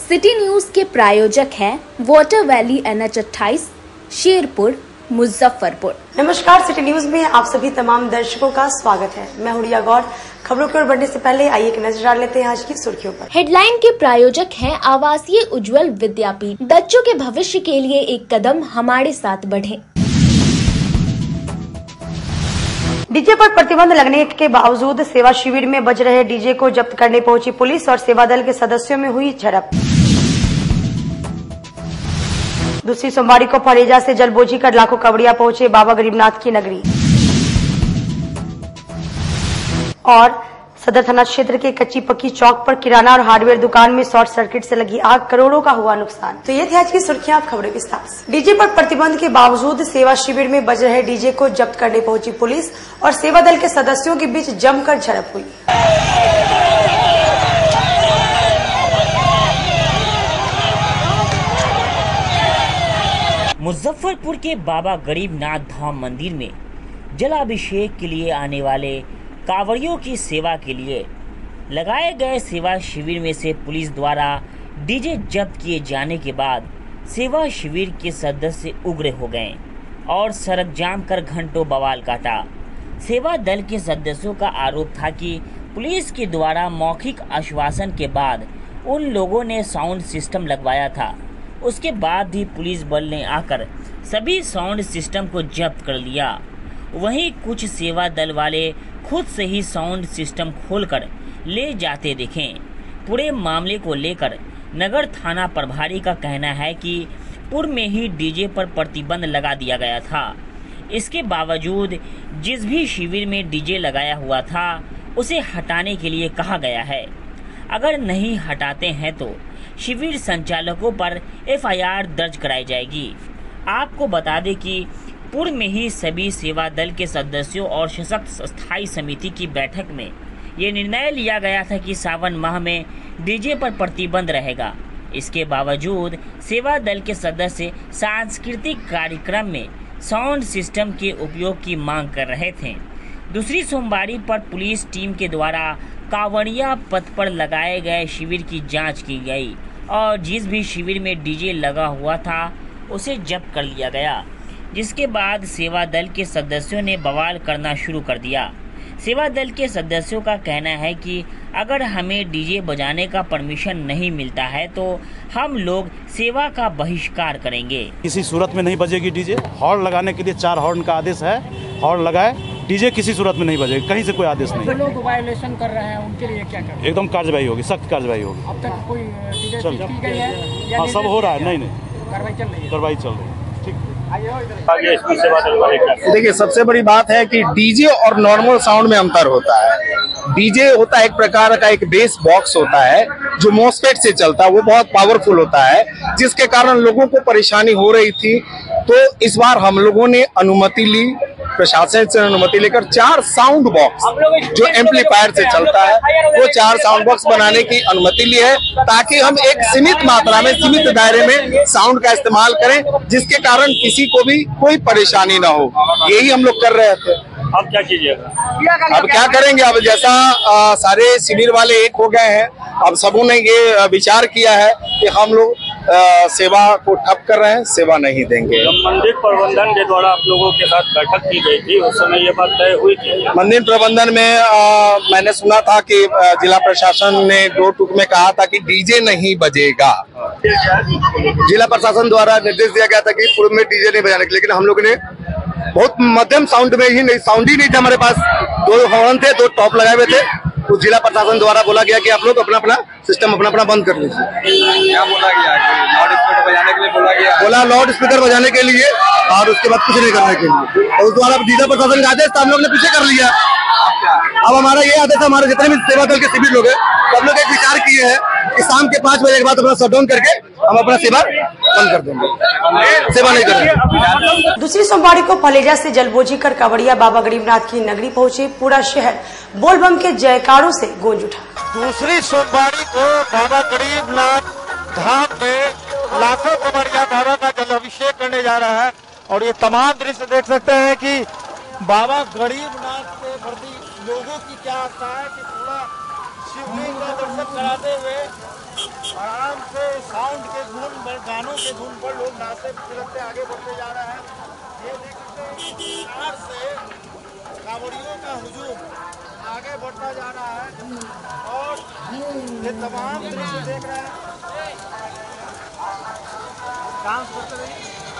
City news के प्रायोजक हैं water valley NH 28 Sherpur Muzaffarpur. नमस्कार, सिटी न्यूज में आप सभी तमाम दर्शकों का स्वागत है। मैं हुड़िया गौर। खबरों की ओर बढ़ने से पहले आइए एक नजर डाल लेते हैं आज की सुर्खियों पर। हेडलाइन के प्रायोजक हैं आवासीय उज्जवल विद्यापीठ। बच्चों के भविष्य के लिए एक कदम हमारे साथ बढ़े। डीजे पर प्रतिबंध लगने के बावजूद सेवा शिविर में बज रहे डीजे को जब्त करने पहुंची पुलिस और सेवा दल के सदस्यों में हुई झड़प। दूसरी सोमवारी को फरेजा से जलबोझी कर लाखों कांवड़िया पहुंचे बाबा गरीबनाथ की नगरी। और सदर थाना क्षेत्र के कच्ची पक्की चौक पर किराना और हार्डवेयर दुकान में शॉर्ट सर्किट से लगी आग, करोड़ों का हुआ नुकसान। तो ये थी आज की सुर्खियां, आप खबरें विस्तार से। डीजे पर प्रतिबंध के बावजूद सेवा शिविर में बज रहे डीजे को जब्त करने पहुंची पुलिस और सेवा दल के सदस्यों के बीच जमकर झड़प हुई। मुजफ्फरपुर के बाबा गरीबनाथ धाम मंदिर में जलाभिषेक के लिए आने वाले कांवड़ियों की सेवा के लिए लगाए गए सेवा शिविर में से पुलिस द्वारा डीजे जब्त किए जाने के बाद सेवा शिविर के सदस्य उग्र हो गए और सड़क जाम कर घंटों बवाल काटा। सेवा दल के सदस्यों का आरोप था कि पुलिस के द्वारा मौखिक आश्वासन के बाद उन लोगों ने साउंड सिस्टम लगवाया था। उसके बाद भी पुलिस बल ने आकर सभी साउंड सिस्टम को जब्त कर लिया। वहीं कुछ सेवा दल वाले खुद से ही साउंड सिस्टम खोलकर ले जाते दिखे। पूरे मामले को लेकर नगर थाना प्रभारी का कहना है कि पूर्व में ही डीजे पर प्रतिबंध लगा दिया गया था। इसके बावजूद जिस भी शिविर में डीजे लगाया हुआ था उसे हटाने के लिए कहा गया है। अगर नहीं हटाते हैं तो शिविर संचालकों पर FIR दर्ज कराई जाएगी। आपको बता दें कि पूर्व में ही सभी सेवा दल के सदस्यों और सशक्त स्थायी समिति की बैठक में ये निर्णय लिया गया था कि सावन माह में डीजे पर प्रतिबंध रहेगा। इसके बावजूद सेवा दल के सदस्य सांस्कृतिक कार्यक्रम में साउंड सिस्टम के उपयोग की मांग कर रहे थे। दूसरी सोमवारी पर पुलिस टीम के द्वारा कांवड़िया पथ पर लगाए गए शिविर की जांच की गई और जिस भी शिविर में डीजे लगा हुआ था उसे जब्त कर लिया गया, जिसके बाद सेवा दल के सदस्यों ने बवाल करना शुरू कर दिया। सेवा दल के सदस्यों का कहना है कि अगर हमें डीजे बजाने का परमिशन नहीं मिलता है तो हम लोग सेवा का बहिष्कार करेंगे। किसी सूरत में नहीं बजेगी डीजे। हॉर्न लगाने के लिए 4 हॉर्न का आदेश है, हॉर्न लगाए, डीजे किसी सूरत में नहीं बजेगी, कहीं से कोई आदेश नहीं। जो लोग वायलेशन कर रहे हैं उनके लिए क्या करें? एकदम कार्रवाई होगी, सख्त कार्रवाई होगी। अब तक कोई डीजे की गई है? हाँ, सब हो रहा है। नहीं कार्रवाई चल रही है। कार्रवाई चल रही है। देखिए, सबसे बड़ी बात है कि डीजे और नॉर्मल साउंड में अंतर होता है। डीजे होता है एक प्रकार का एक बेस बॉक्स होता है जो मॉस्फेट से चलता है, वो बहुत पावरफुल होता है, जिसके कारण लोगों को परेशानी हो रही थी। तो इस बार हम लोगों ने अनुमति ली, प्रशासन से अनुमति लेकर 4 साउंड बॉक्स जो एम्पलीफायर से चलता है वो 4 साउंड बॉक्स बनाने की अनुमति ली है, ताकि हम एक सीमित मात्रा में, सीमित दायरे में साउंड का इस्तेमाल करें, जिसके कारण किसी को भी कोई परेशानी ना हो। यही हम लोग कर रहे थे। अब क्या कीजिएगा? अब क्या करेंगे? अब जैसा सारे शिविर वाले एक हो गए हैं, अब सबों ने ये विचार किया है कि हम लोग सेवा को ठप कर रहे हैं, सेवा नहीं देंगे। मंदिर प्रबंधन के द्वारा आप लोगों के साथ बैठक की गई थी, उस समय ये बात तय हुई थी? मंदिर प्रबंधन में मैंने सुना था कि जिला प्रशासन ने 2 टूक में कहा था कि डीजे नहीं बजेगा। जिला प्रशासन द्वारा निर्देश दिया गया था कि पूर्व में डीजे नहीं बजाने के, लेकिन हम लोग ने बहुत मध्यम साउंड में ही नहीं, साउंड ही नहीं था हमारे पास। 2 हॉर्न थे, 2 टॉप लगाए हुए थे। तो जिला प्रशासन द्वारा बोला गया कि आप लोग अपना अपना सिस्टम अपना बंद कर लीजिए। क्या बोला गया? लाउड स्पीकर बजाने के लिए बोला गया? बोला लाउड स्पीकर बजाने के लिए और उसके बाद कुछ नहीं करने के लिए। तो उस द्वारा जिला प्रशासन का आदेश था, हम लोग ने पीछे कर लिया। अब हमारा ये आदेश है, हमारे जितने भी सेवा दल के शिविर लोग हैं सब लोग एक विचार किए हैं कि शाम के 5 बजे के बाद अपना शटडाउन करके हम अपना सेवा बंद कर देंगे, सेवा नहीं करेंगे। दूसरी सोमवारी को फलेजा से जलबोझी कर कांवड़िया बाबा गरीबनाथ की नगरी पहुंचे। पूरा शहर बोलबम के जयकारों से गूंज उठा। दूसरी सोमवारी को बाबा गरीबनाथ धाम में लाखों कांवड़िया बाबा का जलाभिषेक करने जा रहा है और ये तमाम दृश्य देख सकते हैं कि बाबा गरीबनाथ के प्रति लोगों की क्या आस्था है कि पूरा शिवलिंग का दर्शन कराते हुए आराम से साउंड के धुन पर, गानों के धुन पर लोग नाचते फिरते आगे बढ़ते जा रहे हैं। ये देख सकते हैं कि कार से कांवड़ियों का हुजूम आगे बढ़ता जा रहा है और ये तमाम दृश्य देख रहे हैं। डांस करते रहिए।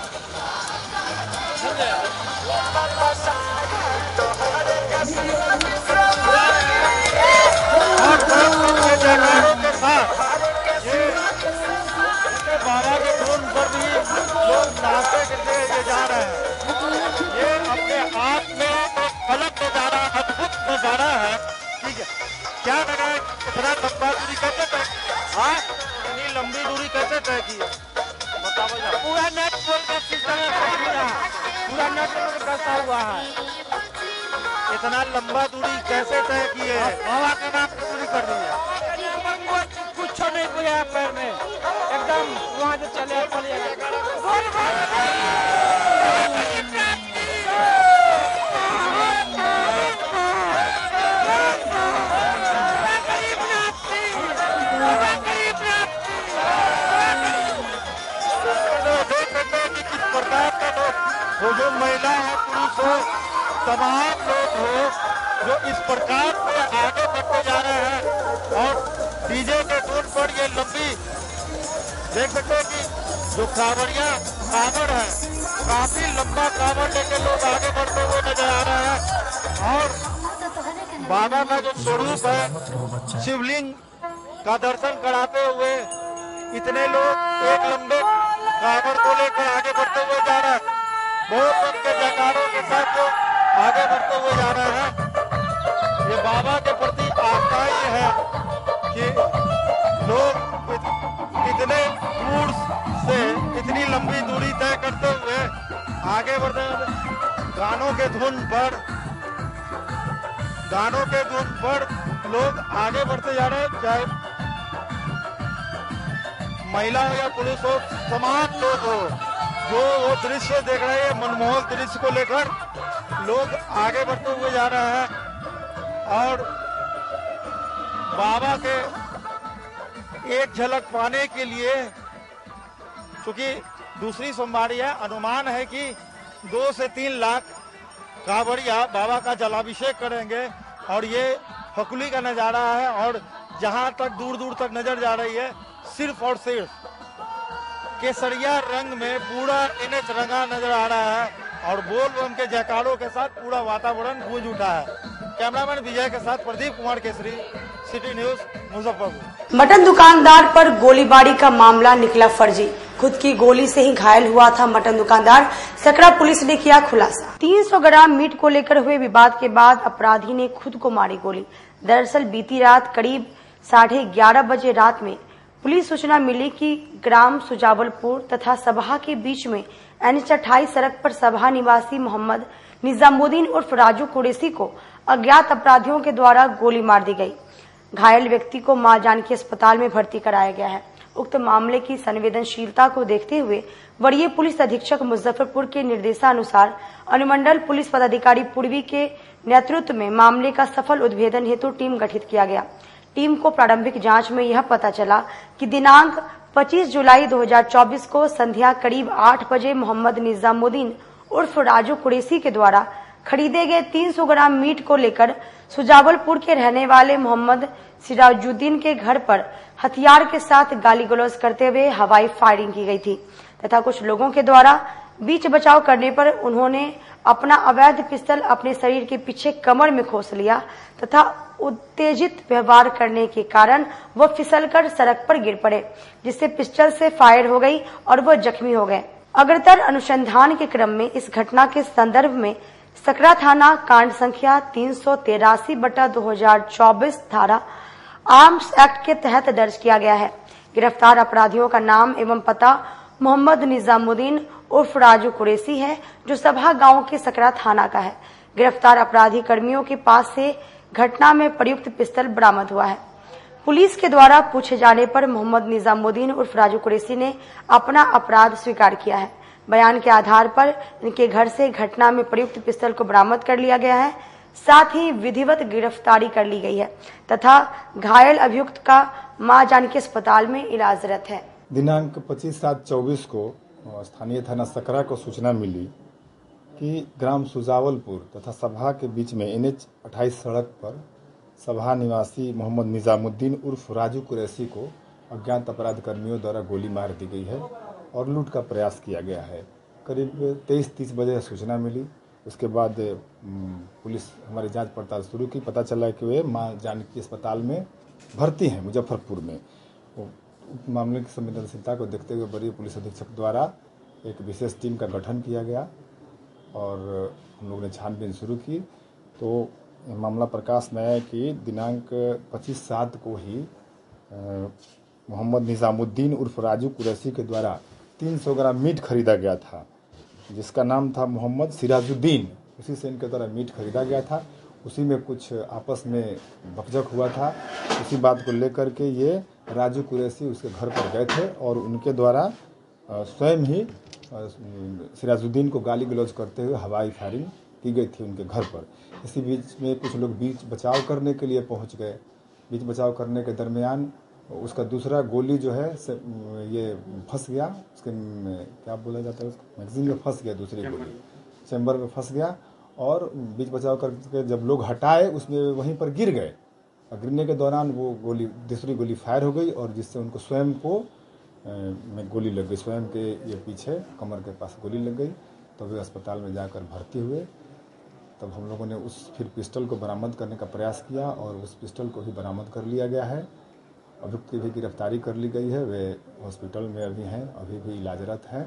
और जयकारों के साथ ये बाबा के धुन पर भी लोग नाचते करते हुए जा रहे हैं। ये अपने आप में एक अलग नजारा, अद्भुत नजारा है। ठीक है, क्या लगा इतना लंबा दूरी कैसे तय? हाँ, इतनी लंबी दूरी कैसे तय की है बताओ? पूरा नेटवर्क का सिस्टम पूरा नेटवर्क कैसा हुआ है? इतना लंबा दूरी कैसे तय की है? बाबा के नाम पे दूरी कर दी है। कुछ नहीं किया पैर में, एकदम वहाँ से चले वो जो महिला है, पुरुष हो, तमाम लोग हो जो इस प्रकार से आगे बढ़ते जा रहे हैं और डीजे के धुन पर ये लंबी देख सकते हैं कि जो कांवड़िया कांवड़ है, काफी लंबा कांवड़ लेके लोग आगे बढ़ते हुए नजर आ रहे हैं। और बाबा का जो स्वरूप है, शिवलिंग का दर्शन कराते हुए इतने लोग एक लंबे कांवड़ को लेकर आगे बढ़ते हुए जा रहे हैं। बहुत उनके जयकारों के साथ जो आगे बढ़ते हुए जा रहे हैं। ये बाबा के प्रति आस्था ही है कि लोग इतने दूर से इतनी लंबी दूरी तय करते हुए आगे बढ़ते हैं। गानों के धुन पर लोग आगे बढ़ते जा रहे हैं। चाहे महिला हो या पुरुष हो, तमाम लोग हो जो वो दृश्य देख रहे हैं, मनमोहक दृश्य को लेकर लोग आगे बढ़ते हुए जा रहे हैं। और बाबा के एक झलक पाने के लिए, क्योंकि दूसरी सोमवारी है, अनुमान है कि 2 से 3 लाख कांवड़िया बाबा का जलाभिषेक करेंगे। और ये हकुली का नजारा है और जहां तक दूर दूर तक नजर जा रही है, सिर्फ और सिर्फ केसरिया रंग में पूरा NH रंगा नजर आ रहा है और बोल बम के जयकारों के साथ पूरा वातावरण गूंज उठा है। कैमरामैन विजय के साथ Pradeep Kumar Kesari, city news, Muzaffarpur. Mutton दुकानदार पर गोलीबारी का मामला निकला फर्जी। खुद की गोली से ही घायल हुआ था मटन दुकानदार, सकरा पुलिस ने किया खुलासा। 300 ग्राम मीट को लेकर हुए विवाद के बाद अपराधी ने खुद को मारी गोली। दरअसल बीती रात करीब 11:30 बजे रात में पुलिस सूचना मिली कि ग्राम सुजावलपुर तथा सबहा के बीच में NH 28 सड़क पर सबहा निवासी मोहम्मद निजामुद्दीन उर्फ राजू कुरैशी को अज्ञात अपराधियों के द्वारा गोली मार दी गई। घायल व्यक्ति को मां जानकी अस्पताल में भर्ती कराया गया है। उक्त मामले की संवेदनशीलता को देखते हुए वरीय पुलिस अधीक्षक मुजफ्फरपुर के निर्देशानुसार अनुमंडल पुलिस पदाधिकारी पूर्वी के नेतृत्व में मामले का सफल उद्भेदन हेतु टीम गठित किया गया। टीम को प्रारंभिक जांच में यह पता चला कि दिनांक 25 जुलाई 2024 को संध्या करीब 8 बजे मोहम्मद निजामुद्दीन उर्फ राजू कुरैशी के द्वारा खरीदे गए 300 ग्राम मीट को लेकर सुजावलपुर के रहने वाले मोहम्मद सिराजुद्दीन के घर पर हथियार के साथ गाली गलौज करते हुए हवाई फायरिंग की गई थी तथा कुछ लोगों के द्वारा बीच बचाव करने पर उन्होंने अपना अवैध पिस्टल अपने शरीर के पीछे कमर में खोस लिया तथा उत्तेजित व्यवहार करने के कारण वह फिसलकर सड़क पर गिर पड़े, जिससे पिस्टल से फायर हो गई और वह जख्मी हो गए। अग्रतर अनुसंधान के क्रम में इस घटना के संदर्भ में सकरा थाना कांड संख्या 383/2024 धारा आर्म्स एक्ट के तहत दर्ज किया गया है। गिरफ्तार अपराधियों का नाम एवं पता मोहम्मद निजामुद्दीन उर्फ राजू कुरैशी है, जो सबहा गांव के सकरा थाना का है। गिरफ्तार अपराधी कर्मियों के पास से घटना में प्रयुक्त पिस्टल बरामद हुआ है। पुलिस के द्वारा पूछे जाने पर मोहम्मद निजामुद्दीन उर्फ राजू कुरैशी ने अपना अपराध स्वीकार किया है। बयान के आधार पर इनके घर से घटना में प्रयुक्त पिस्टल को बरामद कर लिया गया है। साथ ही विधिवत गिरफ्तारी कर ली गई है तथा घायल अभियुक्त का मां जानकी अस्पताल में इलाजरत है। दिनांक 25/7/24 को स्थानीय थाना सकरा को सूचना मिली कि ग्राम सुजावलपुर तथा सभा के बीच में NH 28 सड़क पर सभा निवासी मोहम्मद निजामुद्दीन उर्फ राजू कुरैशी को अज्ञात अपराध कर्मियों द्वारा गोली मार दी गई है और लूट का प्रयास किया गया है। करीब 23:30 बजे सूचना मिली। उसके बाद पुलिस हमारी जांच पड़ताल शुरू की। पता चला कि वे मां जानकी अस्पताल में भर्ती हैं मुजफ्फरपुर में। मामले की संवेदनशीलता को देखते हुए वरीय पुलिस अधीक्षक द्वारा एक विशेष टीम का गठन किया गया और हम लोगों ने छानबीन शुरू की। तो मामला प्रकाश में आया कि दिनांक 25/7 को ही मोहम्मद निजामुद्दीन उर्फ राजू कुरैशी के द्वारा 300 ग्राम मीट खरीदा गया था, जिसका नाम था मोहम्मद सिराजुद्दीन। उसी से इनके द्वारा मीट खरीदा गया था। उसी में कुछ आपस में बकझक हुआ था। उसी बात को लेकर के ये राजू कुरैशी उसके घर पर गए थे और उनके द्वारा स्वयं ही सिराजुद्दीन को गाली गलौज करते हुए हवाई फायरिंग की गई थी उनके घर पर। इसी बीच में कुछ लोग बीच बचाव करने के लिए पहुंच गए। बीच बचाव करने के दरमियान उसका दूसरा गोली जो है ये फंस गया। उसके क्या बोला जाता है, उसको मैगजीन में फंस गया। दूसरी गोली चैम्बर में फंस गया और बीच बचाव करके जब लोग हटाए उसमें वहीं पर गिर गए। और गिरने के दौरान वो गोली दूसरी गोली फायर हो गई और जिससे उनको स्वयं को में गोली लग गई। स्वयं के ये पीछे कमर के पास गोली लग गई। तो वे अस्पताल में जाकर भर्ती हुए। तब हम लोगों ने फिर पिस्टल को बरामद करने का प्रयास किया और उस पिस्टल को ही बरामद कर लिया गया है। अभियुक्त की भी गिरफ्तारी कर ली गई है। वे हॉस्पिटल में अभी हैं, अभी भी इलाजरत हैं।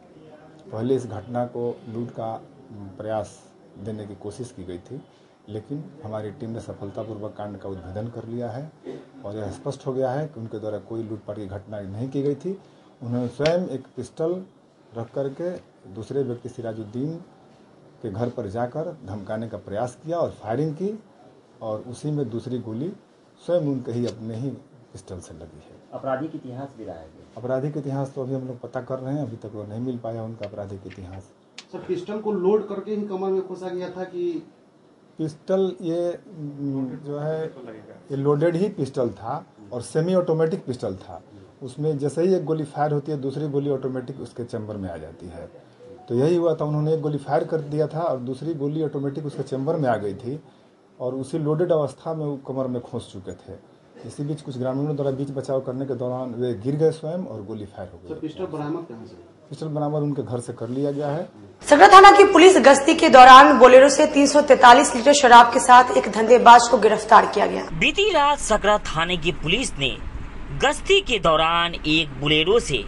पहले इस घटना को लूट का प्रयास देने की कोशिश की गई थी, लेकिन हमारी टीम ने सफलतापूर्वक कांड का उद्भेदन कर लिया है और यह स्पष्ट हो गया है कि उनके द्वारा कोई लूटपाट की घटना नहीं की गई थी। उन्होंने स्वयं एक पिस्टल रख करके दूसरे व्यक्ति सिराजुद्दीन के घर पर जाकर धमकाने का प्रयास किया और फायरिंग की और उसी में दूसरी गोली स्वयं उनके ही अपने ही पिस्टल से लगी है। आपराधिक इतिहास भी रहा है। आपराधिक इतिहास तो अभी हम लोग पता कर रहे हैं। अभी तक वो नहीं मिल पाया उनका आपराधिक इतिहास। सर, पिस्टल को लोड करके ही कमर में खोसा गया था कि पिस्टल ये जो है ये लोडेड ही पिस्टल था और सेमी ऑटोमेटिक पिस्टल था। उसमें जैसे ही एक गोली फायर होती है दूसरी गोली ऑटोमेटिक उसके चैम्बर में आ जाती है। तो यही हुआ था। उन्होंने एक गोली फायर कर दिया था और दूसरी गोली ऑटोमेटिक उसके चैम्बर में आ गई थी और उसी लोडेड अवस्था में वो कमर में खोस चुके थे। इसी बीच कुछ ग्रामीणों द्वारा बीच बचाव करने के दौरान वे गिर गए स्वयं और गोली फायर हो गई। पिस्टल बरामद कहां से? पिस्टल बरामद उनके घर से कर लिया गया है। सकरा थाना की पुलिस गश्ती के दौरान बोलेरो से 343 लीटर शराब के साथ एक धंधेबाज को गिरफ्तार किया गया। बीती रात सकरा थाने की पुलिस ने गश्ती के दौरान एक बोलेरो से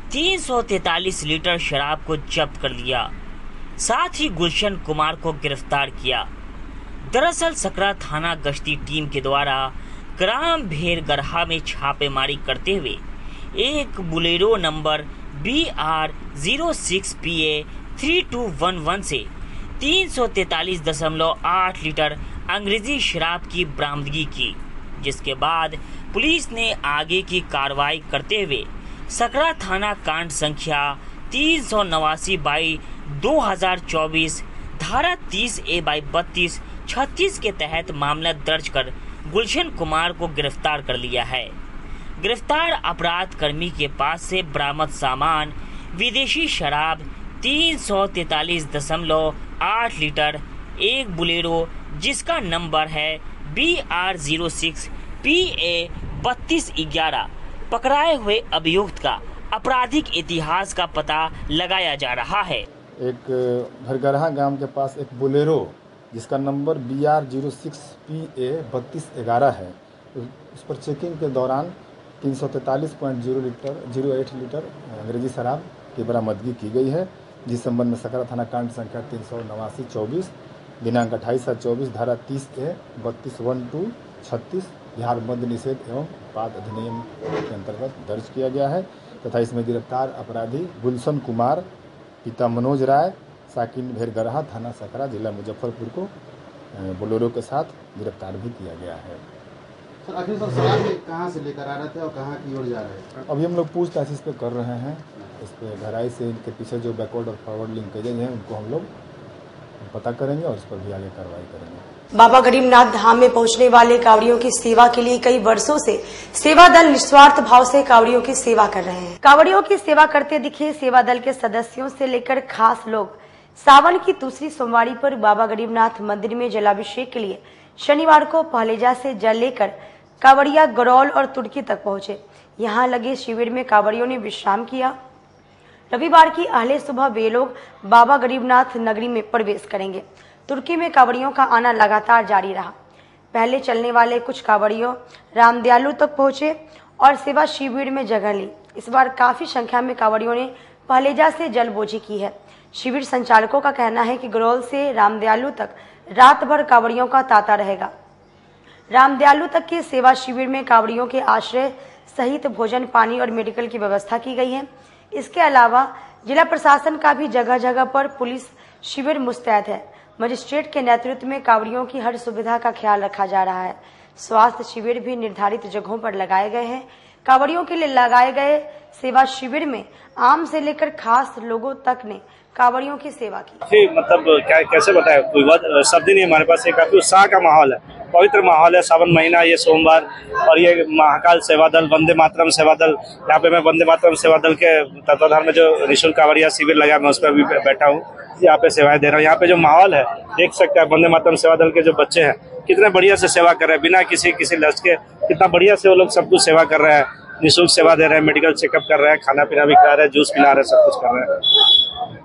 343 लीटर शराब को जब्त कर लिया। साथ ही गुलशन कुमार को गिरफ्तार किया। दरअसल सकरा थाना गश्ती टीम के द्वारा ग्राम भेरगढ़ा में छापेमारी करते हुए एक बोलेरो नंबर BR 06PA 3211 से 343.8 लीटर अंग्रेजी शराब की बरामदगी की, जिसके बाद पुलिस ने आगे की कार्रवाई करते हुए सकरा थाना कांड संख्या 389/2024 धारा 30A/32 36 के तहत मामला दर्ज कर गुलशन कुमार को गिरफ्तार कर लिया है। गिरफ्तार अपराध कर्मी के पास से बरामद सामान विदेशी शराब 343.8 लीटर, एक बोलेरो जिसका नंबर है BR 06PA 3211। पकड़ाए हुए अभियुक्त का आपराधिक इतिहास का पता लगाया जा रहा है। एक भरगढ़ा गांव के पास एक बोलेरो जिसका नंबर BR 06PA 3211 है, उस पर चेकिंग के दौरान 343.08 लीटर अंग्रेजी शराब की बरामदगी की गई है, जिस संबंध में सकरा थाना कांड संख्या 389/24 दिनांक 28/24 धारा 30A 3212 36 बिहार मद्य निषेध एवं उत्पाद अधिनियम के अंतर्गत दर्ज किया गया है तथा इसमें गिरफ्तार अपराधी गुलशन कुमार पिता मनोज राय साकिन भेरगढ़ा थाना सकरा जिला मुजफ्फरपुर को बोलेरो के साथ गिरफ्तार भी किया गया है। सर, आखिर सर शराब कहाँ से लेकर आ रहे थे और कहाँ की ओर जा रहे हैं? अभी हम लोग पूछताछ इस पे कर रहे हैं। इस पे गहराई से इनके पीछे जो बैकवर्ड और फॉरवर्ड लिंकेजेज हैं उनको हम लोग पता करेंगे और उस पर भी आगे कार्रवाई करेंगे। बाबा गरीबनाथ धाम में पहुंचने वाले कांवड़ियों की सेवा के लिए कई वर्षों से सेवा दल निस्वार्थ भाव से कांवड़ियों की सेवा कर रहे हैं। कांवड़ियों की सेवा करते दिखे सेवा दल के सदस्यों से लेकर खास लोग सावन की दूसरी सोमवारी पर बाबा गरीबनाथ मंदिर में जलाभिषेक के लिए शनिवार को पहलेजा से जल लेकर कांवड़िया गरौल और तुर्की तक पहुंचे। यहाँ लगे शिविर में कांवड़ियों ने विश्राम किया। रविवार की अहले सुबह वे लोग बाबा गरीबनाथ नगरी में प्रवेश करेंगे। तुर्की में कांवड़ियों का आना लगातार जारी रहा। पहले चलने वाले कुछ कांवड़ियों रामदयालु तक पहुंचे और सेवा शिविर में जगह ली। इस बार काफी संख्या में कांवड़ियों ने पहलेजा से जलबोझी की है। शिविर संचालकों का कहना है कि गरौल से रामदयालु तक रात भर कांवड़ियों का तांता रहेगा। रामदयालु तक के सेवा शिविर में कांवड़ियों के आश्रय सहित भोजन, पानी और मेडिकल की व्यवस्था की गई है। इसके अलावा जिला प्रशासन का भी जगह जगह पर पुलिस शिविर मुस्तैद है। मजिस्ट्रेट के नेतृत्व में कांवड़ियों की हर सुविधा का ख्याल रखा जा रहा है। स्वास्थ्य शिविर भी निर्धारित जगहों पर लगाए गए हैं। कांवड़ियों के लिए लगाए गए सेवा शिविर में आम से लेकर खास लोगों तक ने कांवड़ियों की सेवा की। मतलब क्या कैसे बताए, सब दिन हमारे पास एक काफी उत्साह का माहौल है, पवित्र माहौल है। सावन महीना, ये सोमवार और ये महाकाल सेवा दल, वंदे मातरम सेवा दल, यहाँ पे मैं वंदे मातरम सेवा दल के तत्वाधान में जो निःशुल्क कांवड़िया शिविर लगा, मैं उस पर भी बैठा हूँ। यहाँ पे सेवाएं दे रहा हूँ। यहाँ पे जो माहौल है देख सकते हैं, वंदे मातरम सेवा दल के जो बच्चे हैं कितने बढ़िया से सेवा कर रहे हैं, बिना किसी लक्ष्य के कितना बढ़िया से वो लोग सब कुछ सेवा कर रहे हैं। निःशुल्क सेवा दे रहे हैं, मेडिकल चेकअप कर रहे हैं, खाना पीना भी खिला रहे हैं, जूस पिला रहे हैं, सब कुछ कर रहे हैं।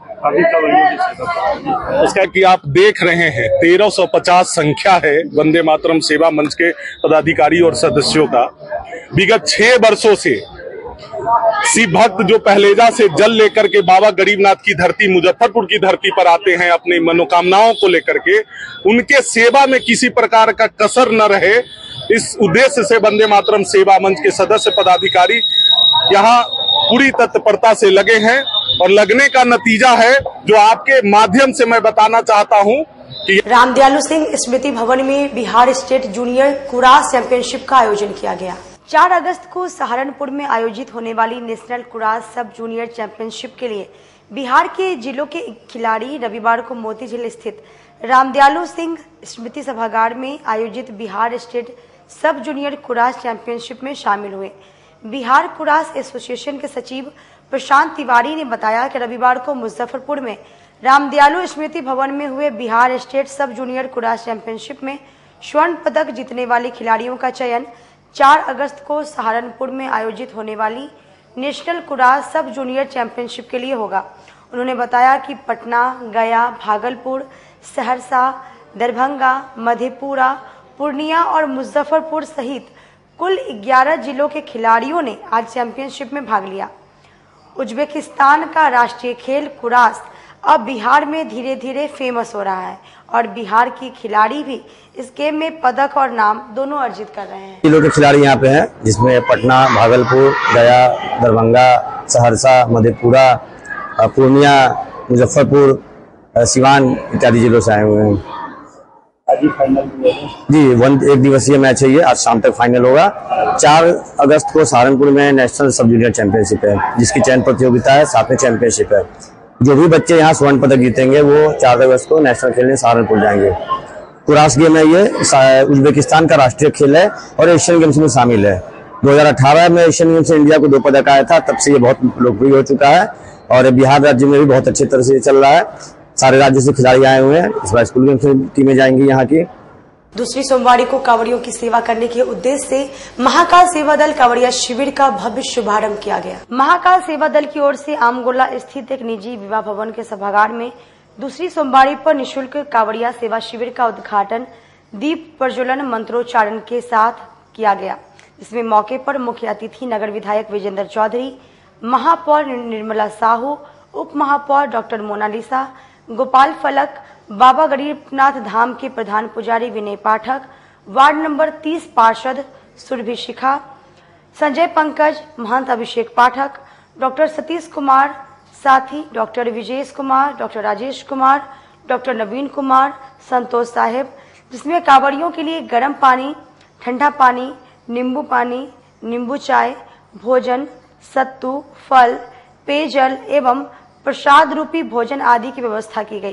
इसका कि आप देख रहे हैं 1350 संख्या है वंदे मातरम सेवा मंच के पदाधिकारी और सदस्यों का। विगत 6 वर्षों से शिव भक्त जो पहलेजा से जल लेकर के बाबा गरीबनाथ की धरती, मुजफ्फरपुर की धरती पर आते हैं अपनी मनोकामनाओं को लेकर के, उनके सेवा में किसी प्रकार का कसर न रहे, इस उद्देश्य से वंदे मातरम सेवा मंच के सदस्य पदाधिकारी यहाँ पूरी तत्परता से लगे हैं और लगने का नतीजा है जो आपके माध्यम से मैं बताना चाहता हूँ कि रामदयालु सिंह स्मृति भवन में Bihar state junior kurash championship का आयोजन किया गया। 4 अगस्त को सहारनपुर में आयोजित होने वाली नेशनल कुराश सब जूनियर चैंपियनशिप के लिए बिहार के जिलों के खिलाड़ी रविवार को मोतीझील स्थित रामदयालु सिंह स्मृति सभागार में आयोजित Bihar state sub junior kurash championship में शामिल हुए। बिहार कुराश एसोसिएशन के सचिव प्रशांत तिवारी ने बताया कि रविवार को मुजफ्फरपुर में रामदयालु स्मृति भवन में हुए Bihar state sub junior kurash championship में स्वर्ण पदक जीतने वाले खिलाड़ियों का चयन 4 अगस्त को सहारनपुर में आयोजित होने वाली नेशनल कुराश सब जूनियर चैंपियनशिप के लिए होगा। उन्होंने बताया कि पटना, गया, भागलपुर, सहरसा, दरभंगा, मधेपुरा, पूर्णिया और मुजफ्फरपुर सहित कुल 11 जिलों के खिलाड़ियों ने आज चैंपियनशिप में भाग लिया। उज्बेकिस्तान का राष्ट्रीय खेल कुराश अब बिहार में धीरे धीरे फेमस हो रहा है और बिहार की खिलाड़ी भी इस गेम में पदक और नाम दोनों अर्जित कर रहे हैं। जिलों के खिलाड़ी यहाँ पे हैं, जिसमें पटना, भागलपुर, गया, दरभंगा, सहरसा, मधेपुरा, पूर्णिया, मुजफ्फरपुर, सिवान इत्यादि जिलों से आए हुए हैं। जी, एक दिवसीय मैच है ये, आज शाम तक फाइनल होगा। 4 अगस्त को सहारनपुर में नेशनल सब जूनियर चैंपियनशिप है, जिसकी चयन प्रतियोगिता है, साथ में चैंपियनशिप है। जो भी बच्चे यहाँ स्वर्ण पदक जीतेंगे वो 4 अगस्त को नेशनल खेलने सहारनपुर जाएंगे। कुराश गेम है ये, उज्बेकिस्तान का राष्ट्रीय खेल है और एशियन गेम्स में शामिल है। 2018 में एशियन गेम्स से इंडिया को 2 पदक आया था, तब से ये बहुत लोकप्रिय हो चुका है और बिहार राज्य में भी बहुत अच्छी तरह से चल रहा है। सारे राज्यों से खिलाड़ी आए हुए हैं। इस बार स्कूल गेम्स में टीमें जाएंगी यहाँ की। दूसरी सोमवारी को कांवड़ियों की सेवा करने के उद्देश्य से महाकाल सेवा दल कांवड़िया शिविर का भव्य शुभारंभ किया गया। महाकाल सेवा दल की ओर से आमगोला स्थित एक निजी विवाह भवन के सभागार में दूसरी सोमवारी पर निःशुल्क कांवड़िया सेवा शिविर का उद्घाटन दीप प्रज्वलन मंत्रोच्चारण के साथ किया गया। इसमें मौके पर मुख्य अतिथि नगर विधायक विजेंद्र चौधरी, महापौर निर्मला साहू, उप महापौर डॉक्टर मोनालिसा, गोपाल फलक, बाबा गरीबनाथ धाम के प्रधान पुजारी विनय पाठक, वार्ड नंबर 30 पार्षद सुरभि शिखा, संजय पंकज, महंत अभिषेक पाठक, डॉक्टर सतीश कुमार, साथी doctor Vijesh Kumar, doctor Rajesh Kumar, doctor Naveen Kumar, Santosh Saheb, जिसमें कांवड़ियों के लिए गर्म पानी, ठंडा पानी, नींबू पानी, नींबू चाय, भोजन, सत्तू, फल, पेयजल एवं प्रसाद रूपी भोजन आदि की व्यवस्था की गई।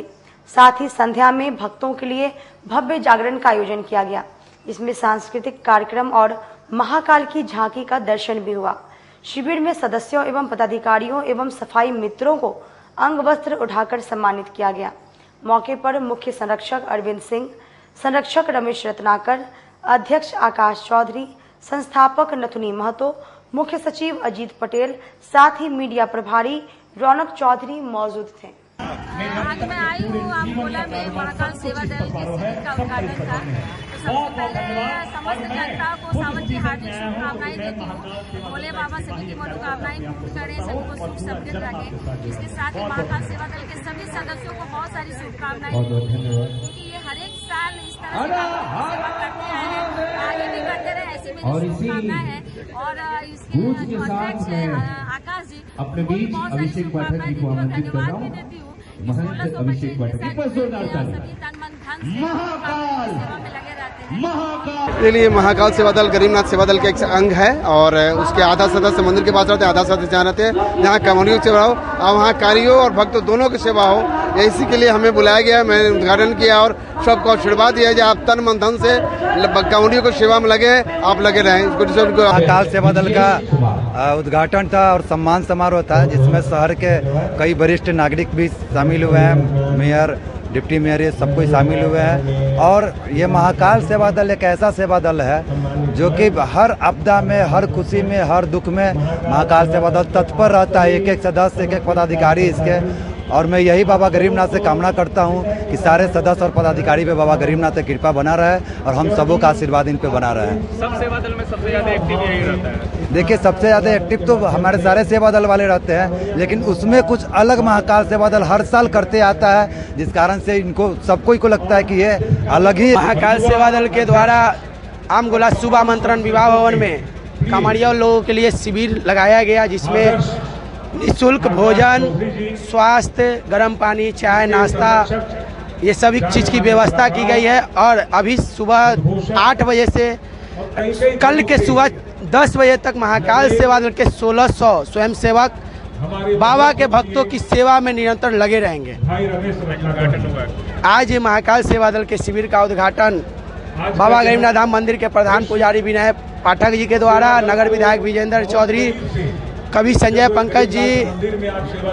साथ ही संध्या में भक्तों के लिए भव्य जागरण का आयोजन किया गया। इसमें सांस्कृतिक कार्यक्रम और महाकाल की झांकी का दर्शन भी हुआ। शिविर में सदस्यों एवं पदाधिकारियों एवं सफाई मित्रों को अंग वस्त्र उठाकर सम्मानित किया गया। मौके पर मुख्य संरक्षक अरविंद सिंह, संरक्षक रमेश रत्नाकर, अध्यक्ष आकाश चौधरी, संस्थापक नथुनी महतो, मुख्य सचिव अजीत पटेल, साथ ही मीडिया प्रभारी रौनक चौधरी मौजूद थे। आज मैं आई हूँ आमकोला में महाकाल सेवा दल के शिविर का उद्घाटन था। तो सबसे पहले समस्त जनता को सावन की हार्दिक शुभकामनाएं देती हूँ। भोले बाबा सभी की मनोकामनाएं पूर्ण करें, सबको सुख समृद्ध रखें। इसके साथ ही महाकाल सेवा दल के सभी सदस्यों को बहुत सारी शुभकामनाएं, क्योंकि ये हर एक साल इस तरह से सेवा करते हैं, आगे भी करते रहे, ऐसी मेरी शुभकामना है। और इसके जो अध्यक्ष है आकाश जी, अपने बीच अभिषेक पाठक जी को आमंत्रित कर रहा हूँ। महंत अभिषेक पाठक जी पर जोरदार ताली। महाकाल के लिए महाकाल सेवा दल गरीबनाथ सेवा दल का एक अंग है और उसके आधा सदस्य मंदिर के पास रहते हैं, आधा सदस्य जहाँ रहते हैं, जहाँ कांवड़ियों की सेवा हो और वहाँ कारियों और भक्तों दोनों की सेवा हो। इसी के लिए हमें बुलाया गया। मैंने उद्घाटन किया और सबको आशीर्वाद दिया है आप तन मन धन से कांवड़ियों को सेवा में लगे, आप लगे रहें। महाकाल सेवा दल का उद्घाटन था और सम्मान समारोह था, जिसमें शहर के कई वरिष्ठ नागरिक भी शामिल हुए हैं, मेयर, डिप्टी मेयर, ये सब कोई शामिल हुए हैं। और ये महाकाल सेवा दल एक ऐसा सेवा दल है जो कि हर आपदा में, हर खुशी में, हर दुख में महाकाल सेवा दल तत्पर रहता है। एक एक सदस्य, एक एक पदाधिकारी इसके। और मैं यही बाबा गरीबनाथ से कामना करता हूं कि सारे सदस्य और पदाधिकारी पे बाबा गरीबनाथ की कृपा बना रहे और हम सबों का आशीर्वाद इन पे बना रहे। सब सेवा दल में सबसे ज्यादा एक्टिव यही रहता है। देखिए, सबसे ज्यादा एक्टिव तो हमारे सारे सेवा दल वाले रहते हैं, लेकिन उसमें कुछ अलग महाकाल सेवा दल हर साल करते आता है, जिस कारण से इनको सबको को लगता है कि ये अलग ही। महाकाल सेवा दल के द्वारा आमगोला शुभ आमंत्रण विवाह भवन में कांवड़िया लोगों के लिए शिविर लगाया गया, जिसमें निःशुल्क भोजन, स्वास्थ्य, गर्म पानी, चाय, नाश्ता, ये सभी चीज़ की व्यवस्था की गई है। और अभी सुबह 8 बजे से कल के सुबह 10 बजे तक महाकाल सेवा दल के 1600 स्वयंसेवक बाबा के भक्तों की सेवा में निरंतर लगे रहेंगे। आज महाकाल सेवा दल के शिविर का उद्घाटन बाबा गरीबनाथ धाम मंदिर के प्रधान पुजारी विनय पाठक जी के द्वारा, नगर विधायक विजेंद्र चौधरी, कवि संजय पंकज जी,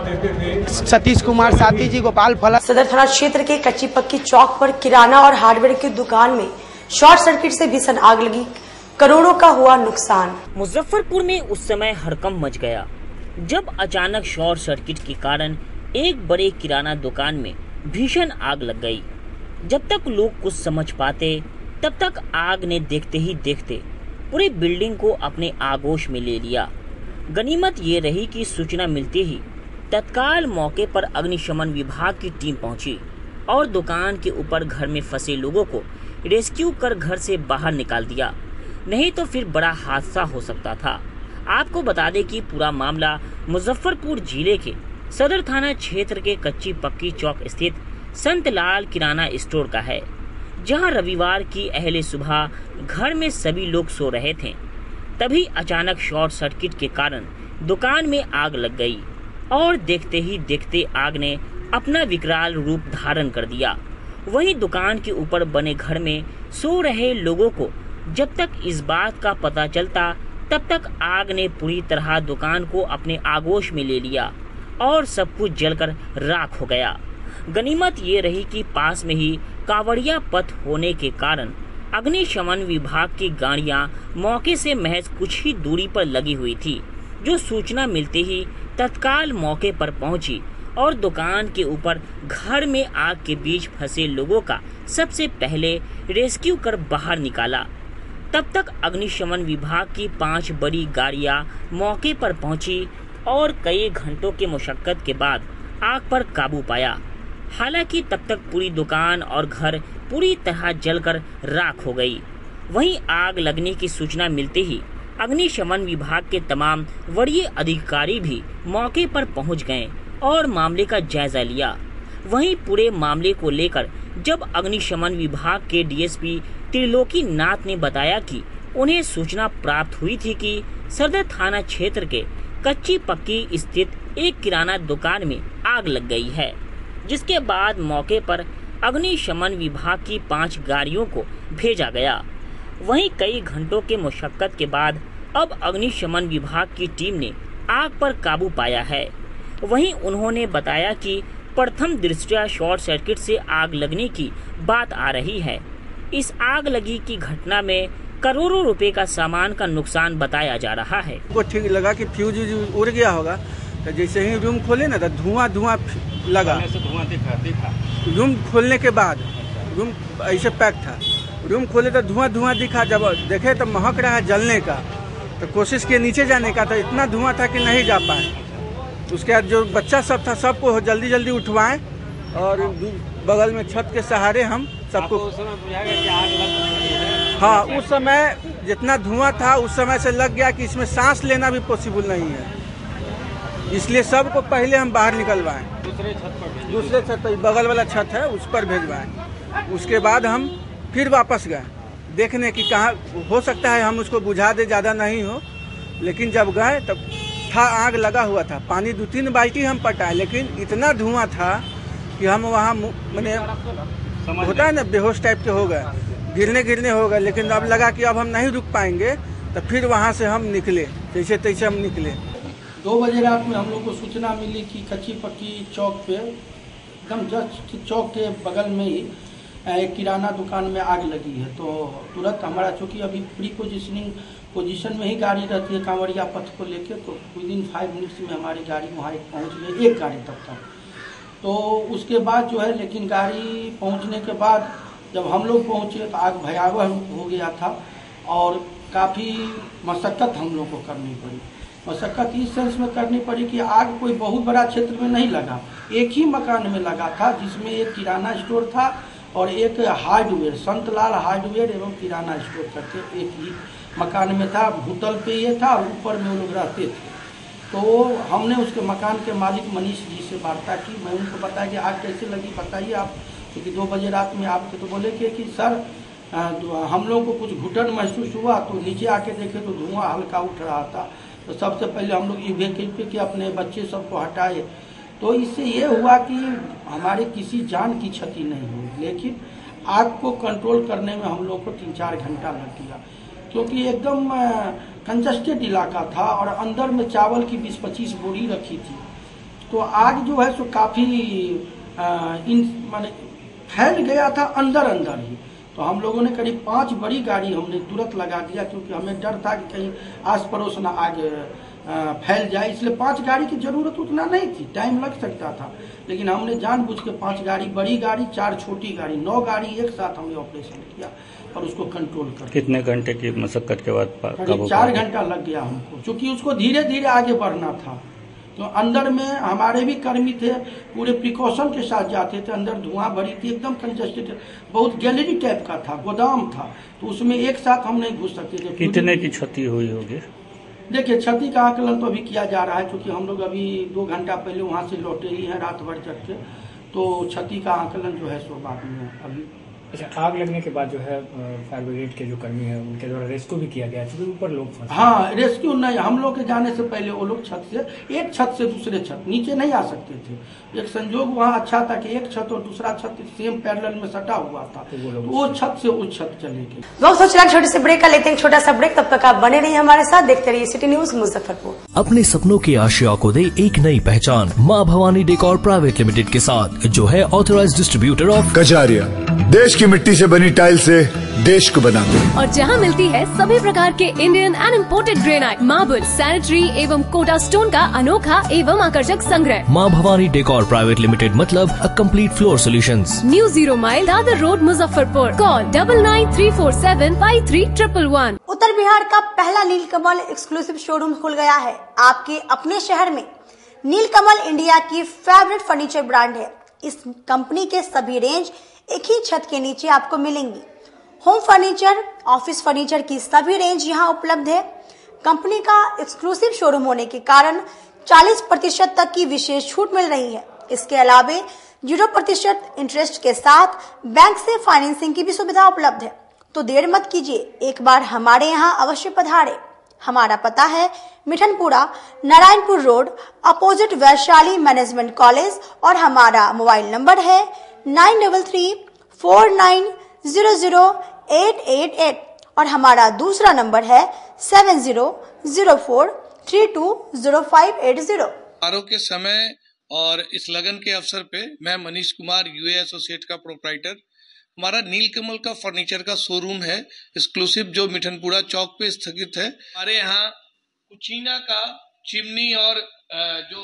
सतीश कुमार साथी जी, गोपाल फला। सदर थाना क्षेत्र के कच्ची पक्की चौक पर किराना और हार्डवेयर की दुकान में शॉर्ट सर्किट से भीषण आग लगी, करोड़ों का हुआ नुकसान। मुजफ्फरपुर में उस समय हड़कंप मच गया जब अचानक शॉर्ट सर्किट के कारण एक बड़े किराना दुकान में भीषण आग लग गई। जब तक लोग कुछ समझ पाते तब तक आग ने देखते ही देखते पूरी बिल्डिंग को अपने आगोश में ले लिया। गनीमत ये रही कि सूचना मिलते ही तत्काल मौके पर अग्निशमन विभाग की टीम पहुंची और दुकान के ऊपर घर में फंसे लोगों को रेस्क्यू कर घर से बाहर निकाल दिया, नहीं तो फिर बड़ा हादसा हो सकता था। आपको बता दें कि पूरा मामला मुजफ्फरपुर जिले के सदर थाना क्षेत्र के कच्ची पक्की चौक स्थित संतलाल किराना स्टोर का है, जहां रविवार की अहले सुबह घर में सभी लोग सो रहे थे। तभी अचानक शॉर्ट सर्किट के कारण दुकान में आग लग गई और देखते ही देखते आग ने अपना विकराल रूप धारण कर दिया। वहीं दुकान के ऊपर बने घर में सो रहे लोगों को जब तक इस बात का पता चलता तब तक आग ने पूरी तरह दुकान को अपने आगोश में ले लिया और सब कुछ जलकर राख हो गया। गनीमत ये रही कि पास में ही कांवड़िया पथ होने के कारण अग्निशमन विभाग की गाड़ियां मौके से महज कुछ ही दूरी पर लगी हुई थी, जो सूचना मिलते ही तत्काल मौके पर पहुंची और दुकान के ऊपर घर में आग के बीच फंसे लोगों का सबसे पहले रेस्क्यू कर बाहर निकाला। तब तक अग्निशमन विभाग की 5 बड़ी गाड़ियां मौके पर पहुंची और कई घंटों के मुशक्कत के बाद आग पर काबू पाया। हालांकि तब तक पूरी दुकान और घर पूरी तरह जलकर राख हो गई। वहीं आग लगने की सूचना मिलते ही अग्निशमन विभाग के तमाम वरीय अधिकारी भी मौके पर पहुंच गए और मामले का जायजा लिया। वहीं पूरे मामले को लेकर जब अग्निशमन विभाग के डीएसपी त्रिलोकी नाथ ने बताया कि उन्हें सूचना प्राप्त हुई थी कि सदर थाना क्षेत्र के कच्ची पक्की स्थित एक किराना दुकान में आग लग गई है, जिसके बाद मौके पर अग्निशमन विभाग की 5 गाड़ियों को भेजा गया। वहीं कई घंटों के मशक्कत के बाद अब अग्निशमन विभाग की टीम ने आग पर काबू पाया है। वहीं उन्होंने बताया कि प्रथम दृष्टया शॉर्ट सर्किट से आग लगने की बात आ रही है। इस आग लगी की घटना में करोड़ों रुपए का सामान का नुकसान बताया जा रहा है। वो ठीक लगा कि फ्यूज उड़ गया होगा, तो जैसे ही रूम खोले ना तो धुआं लगा। धुआं दिखा। रूम खोलने के बाद रूम ऐसे पैक था, रूम खोले तो धुआं दिखा। जब देखे तो महक रहा है जलने का, तो कोशिश किए नीचे जाने का, तो इतना धुआं था कि नहीं जा पाए। उसके बाद जो बच्चा सब था सबको जल्दी उठवाएं और बगल में छत के सहारे हम सबको। हाँ, उस समय जितना धुआं था उस समय से लग गया कि इसमें सांस लेना भी पॉसिबल नहीं है, इसलिए सबको पहले हम बाहर निकलवाएं। दूसरे छत पर बगल वाला छत है उस पर भेजवाएं। उसके बाद हम फिर वापस गए देखने की कहाँ हो सकता है हम उसको बुझा दे, ज़्यादा नहीं हो। लेकिन जब गए तब था आग लगा हुआ था। पानी 2-3 बाल्टी हम पटाए, लेकिन इतना धुआं था कि हम वहाँ मैंने होता है ना बेहोश टाइप के हो गए, गिरने हो गए। लेकिन अब लगा कि अब हम नहीं रुक पाएंगे, तो फिर वहाँ से हम निकले, जैसे तैसे हम निकले। 2 बजे रात में हम लोग को सूचना मिली कि कच्ची पक्की चौक पे एकदम जस्ट चौक के बगल में ही एक किराना दुकान में आग लगी है। तो तुरंत हमारा, चूँकि अभी प्री पोजीशन में ही गाड़ी रहती है कांवरिया पथ को लेके, तो विदिन 5 मिनट्स में हमारी गाड़ी वहाँ पहुँच गई, एक गाड़ी तब तक। तो उसके बाद जो है, लेकिन गाड़ी पहुँचने के बाद जब हम लोग पहुँचे तो आग भयावह हो गया था और काफ़ी मशक्क़त हम लोग को करनी पड़ी। मशक्क़त इस सेंस में करनी पड़ी कि आग कोई बहुत बड़ा क्षेत्र में नहीं लगा, एक ही मकान में लगा था, जिसमें एक किराना स्टोर था और एक हार्डवेयर, संतलाल हार्डवेयर एवं किराना स्टोर करके एक ही मकान में था। भूतल पे ये था और ऊपर में वो लोग रहते थे। तो हमने उसके मकान के मालिक मनीष जी से वार्ता की। मैं उनको बताया कि आग कैसे लगी बताइए आप, क्योंकि 2 बजे रात में आपके तो बोले कि सर हम लोग को कुछ घुटन महसूस हुआ, तो नीचे आके देखे तो धुआं हल्का उठ रहा था। तो सबसे पहले हम लोग इवैक्यूएट के अपने बच्चे सबको हटाए। तो इससे ये हुआ कि हमारे किसी जान की क्षति नहीं हुई, लेकिन आग को कंट्रोल करने में हम लोग को 3-4 घंटा लग गया, क्योंकि एकदम कंजस्टेड इलाका था और अंदर में चावल की 20-25 बोरी रखी थी। तो आग जो है सो काफ़ी फैल गया था अंदर ही। तो हम लोगों ने करीब 5 बड़ी गाड़ी हमने तुरंत लगा दिया, क्योंकि हमें डर था कि कहीं आस पड़ोस ना आग फैल जाए, इसलिए 5 गाड़ी की जरूरत उतना नहीं थी, टाइम लग सकता था। लेकिन हमने जानबूझ के 5 गाड़ी, बड़ी गाड़ी, 4 छोटी गाड़ी, 9 गाड़ी एक साथ हमने ऑपरेशन किया और उसको कंट्रोल कर। कितने घंटे की मशक्कत के बाद? 4 घंटा लग गया हमको, क्योंकि उसको धीरे धीरे आगे बढ़ना था। तो अंदर में हमारे भी कर्मी थे, पूरे प्रिकॉशन के साथ जाते थे। अंदर धुआं भरी थी, एकदम कंजस्टेड, बहुत गैलरी टाइप का था, गोदाम था, तो उसमें एक साथ हम नहीं घुस सकते थे। कितने की क्षति हुई होगी? देखिए, क्षति का आकलन तो अभी किया जा रहा है, क्योंकि हम लोग अभी 2 घंटा पहले वहाँ से लौटे ही हैं, रात भर जग के। तो क्षति का आकलन जो है सो बाद में अभी। अच्छा, आग लगने के बाद जो है फायर ब्रिगेड के जो कर्मी हैं उनके द्वारा रेस्क्यू भी किया गया, क्योंकि ऊपर लोग फंसे। हाँ, रेस्क्यू नहीं, हम लोग के जाने से पहले वो लोग एक छत से दूसरे छत नीचे नहीं आ सकते थे। एक संजोग वहाँ अच्छा था कि एक छत और दूसरा छत सेम पैरेलल में सटा हुआ था, तो वो छत से उस छत चले गए। लोग सोच रहे हैं छोटे से ब्रेक का लेते हैं, छोटा सा ब्रेक, तब तक आप बने रहिए हमारे साथ, देखते रहिए सिटी न्यूज मुजफ्फरपुर। अपने सपनों की आशिया को दे एक नई पहचान माँ भवानी डेकोर प्राइवेट लिमिटेड के साथ, जो है ऑथराइज्ड डिस्ट्रीब्यूटर ऑफ कजारिया। देश की मिट्टी से बनी टाइल से देश को बनाते, और जहां मिलती है सभी प्रकार के Indian and imported granite, marble, sanitary एवं कोटा स्टोन का अनोखा एवं आकर्षक संग्रह। माँ भवानी डेकोर प्राइवेट लिमिटेड मतलब a complete floor solutions. New 0 mile Dadar road Muzaffarpur. Call 9934753111। उत्तर बिहार का पहला नीलकमल एक्सक्लूसिव शोरूम खुल गया है आपके अपने शहर में। नीलकमल इंडिया की फेवरेट फर्नीचर ब्रांड है। इस कंपनी के सभी रेंज एक ही छत के नीचे आपको मिलेंगी। होम फर्नीचर, ऑफिस फर्नीचर की सभी रेंज यहाँ उपलब्ध है। कंपनी का एक्सक्लूसिव शोरूम होने के कारण 40% तक की विशेष छूट मिल रही है। इसके अलावे 0% इंटरेस्ट के साथ बैंक से फाइनेंसिंग की भी सुविधा उपलब्ध है। तो देर मत कीजिए, एक बार हमारे यहाँ अवश्य पधारे। हमारा पता है Mithanpura, Narayanpur road, opposite Vaishali management college और हमारा मोबाइल नंबर है 9334900888 और हमारा दूसरा नंबर है 7004320580। समारोह के समय और इस लगन के अवसर पे मैं मनीष कुमार यूए एसोसिएट का प्रोप्राइटर, हमारा नीलकमल का फर्नीचर का शोरूम है एक्सक्लूसिव जो मिठनपुरा चौक पे स्थगित है। हमारे यहाँ कुचीना का चिमनी और जो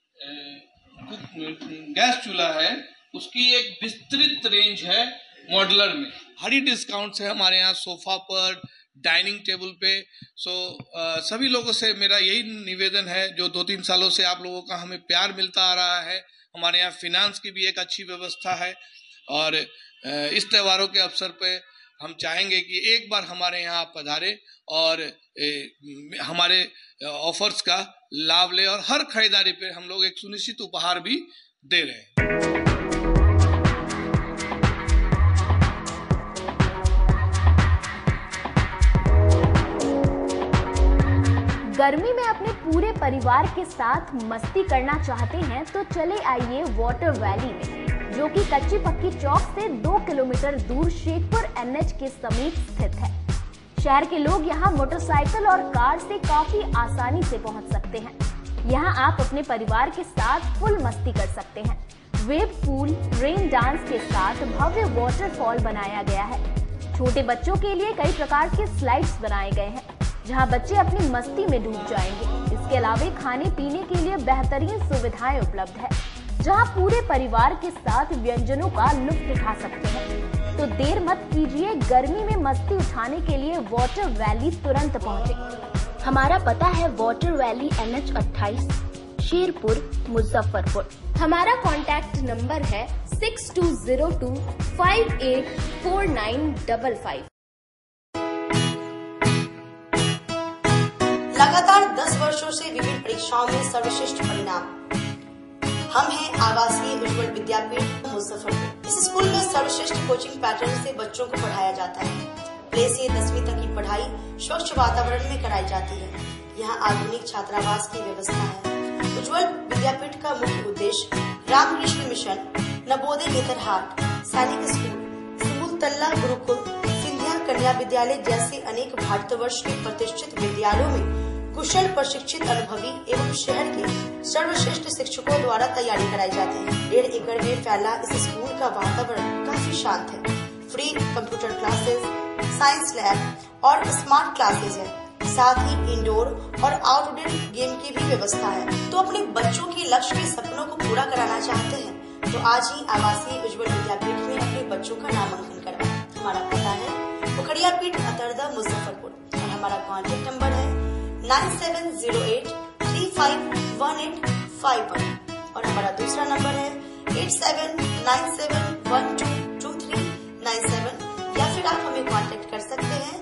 गैस चूल्हा है उसकी एक विस्तृत रेंज है मॉडुलर में। भारी डिस्काउंट है हमारे यहाँ सोफा पर, डाइनिंग टेबल पे। सभी लोगों से मेरा यही निवेदन है, जो 2-3 सालों से आप लोगों का हमें प्यार मिलता आ रहा है, हमारे यहाँ फिनांस की भी एक अच्छी व्यवस्था है और इस त्योहारों के अवसर पे हम चाहेंगे कि एक बार हमारे यहाँ आप पधारें और हमारे ऑफर्स का लाभ ले और हर खरीदारी पे हम लोग एक सुनिश्चित उपहार भी दे रहे हैं। गर्मी में अपने पूरे परिवार के साथ मस्ती करना चाहते हैं तो चले आइए वाटर वैली में, जो कि कच्ची पक्की चौक से 2 किलोमीटर दूर शेखपुर NH के समीप स्थित है। शहर के लोग यहाँ मोटरसाइकिल और कार से काफी आसानी से पहुँच सकते हैं। यहाँ आप अपने परिवार के साथ फुल मस्ती कर सकते हैं। वेव पूल, रेन डांस के साथ भव्य वाटरफॉल बनाया गया है। छोटे बच्चों के लिए कई प्रकार के स्लाइड्स बनाए गए हैं, जहां बच्चे अपनी मस्ती में डूब जाएंगे। इसके अलावा खाने पीने के लिए बेहतरीन सुविधाएं उपलब्ध है, जहां पूरे परिवार के साथ व्यंजनों का लुत्फ उठा सकते हैं। तो देर मत कीजिए, गर्मी में मस्ती उठाने के लिए वाटर वैली तुरंत पहुंचे। हमारा पता है water valley NH 28, Sherpur, Muzaffarpur. हमारा कॉन्टैक्ट नंबर है 6202584955। लगातार 10 वर्षों से विभिन्न परीक्षाओं में सर्वश्रेष्ठ परिणाम। हम हैं आवासीय उज्ज्वल विद्यापीठ मुजफ्फरपुर। इस स्कूल में सर्वश्रेष्ठ कोचिंग पैटर्न से बच्चों को पढ़ाया जाता है। प्ले से 10वीं तक की पढ़ाई स्वच्छ वातावरण में कराई जाती है। यहाँ आधुनिक छात्रावास की व्यवस्था है। उज्ज्वल विद्यापीठ का मुख्य उद्देश्य रामकृष्ण मिशन, नवोदय नेतरहाट, सैनिक स्कूल, सिमुलतल्ला गुरुकुल, सिंधिया कन्या विद्यालय जैसे अनेक भारतवर्ष के प्रतिष्ठित विद्यालयों में कुशल प्रशिक्षित अनुभवी एवं शहर के सर्वश्रेष्ठ शिक्षकों द्वारा तैयारी कराई जाती है। 1.5 एकड़ में फैला इस स्कूल का वातावरण काफी शांत है। Free computer classes, science lab और स्मार्ट क्लासेस है। साथ ही इंडोर और आउटडोर गेम की भी व्यवस्था है। तो अपने बच्चों के लक्ष्य के सपनों को पूरा कराना चाहते हैं तो आज ही आवासीय उज्ज्वल विद्यापीठ में अपने बच्चों का नामांकन करवाएं। हमारा पता है पोखरिया पीठ, अतरदा, मुजफ्फरपुर और हमारा कॉन्टेक्ट नंबर है 9708351851 और हमारा दूसरा नंबर है 8797122397 या फिर आप हमें कांटेक्ट कर सकते हैं